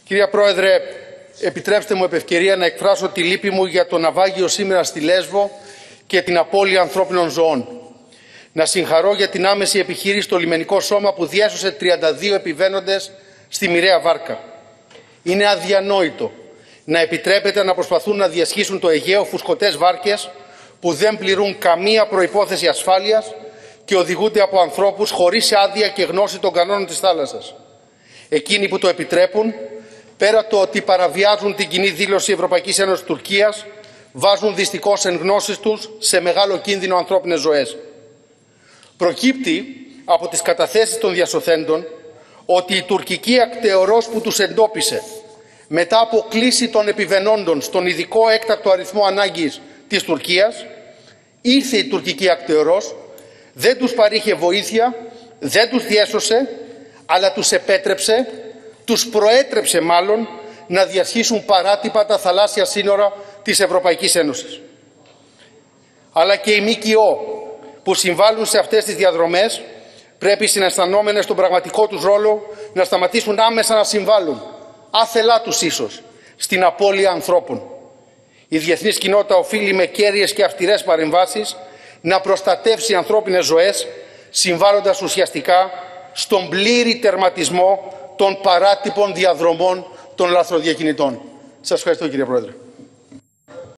Κυρία Πρόεδρε, επιτρέψτε μου επ' ευκαιρία να εκφράσω τη λύπη μου για το ναυάγιο σήμερα στη Λέσβο και την απώλεια ανθρώπινων ζωών. Να συγχαρώ για την άμεση επιχείρηση στο λιμενικό σώμα που διέσωσε 32 επιβαίνοντες στη μοιραία βάρκα. Είναι αδιανόητο να επιτρέπεται να προσπαθούν να διασχίσουν το Αιγαίο φουσκωτές βάρκες που δεν πληρούν καμία προϋπόθεση ασφάλειας και οδηγούνται από ανθρώπους χωρίς άδεια και γνώση των κανόνων της θάλασσας. Εκείνοι που το επιτρέπουν, πέρα το ότι παραβιάζουν την κοινή δήλωση Ευρωπαϊκής Ένωσης Τουρκίας, βάζουν δυστυχώς εν γνώση τους σε μεγάλο κίνδυνο ανθρώπινες ζωές. Προκύπτει από τις καταθέσεις των διασωθέντων ότι η τουρκική ακτεωρός που τους εντόπισε μετά από κλήση των επιβαινόντων στον ειδικό έκτακτο αριθμό ανάγκης της Τουρκίας, ήρθε η τουρκική ακτεωρός, δεν τους παρήχε βοήθεια, δεν τους διέσωσε, αλλά τους επέτρεψε, τους προέτρεψε μάλλον, να διασχίσουν παράτυπα τα θαλάσσια σύνορα της Ευρωπαϊκής Ένωσης. Αλλά και οι ΜΚΟ που συμβάλλουν σε αυτές τις διαδρομές πρέπει, συναισθανόμενες τον πραγματικό τους ρόλο, να σταματήσουν άμεσα να συμβάλλουν, άθελά τους ίσως, στην απώλεια ανθρώπων. Η διεθνής κοινότητα οφείλει με κέρυες και αυστηρές παρεμβάσεις να προστατεύσει ανθρώπινες ζωές, συμβάλλοντας ουσιαστικά στον πλήρη τερματισμό των παράτυπων διαδρομών των λαθροδιακινητών. Σας ευχαριστώ, κύριε Πρόεδρε.